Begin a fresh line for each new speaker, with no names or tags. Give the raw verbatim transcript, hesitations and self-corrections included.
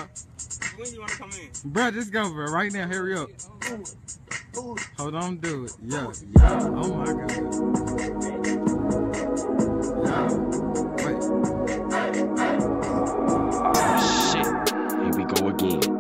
When you want to come in?
Bro, just go, bro. Right now, hurry up. Hold on, do it. Yeah, yeah. Oh my God. Yeah. Wait.
Oh shit. Here we go again.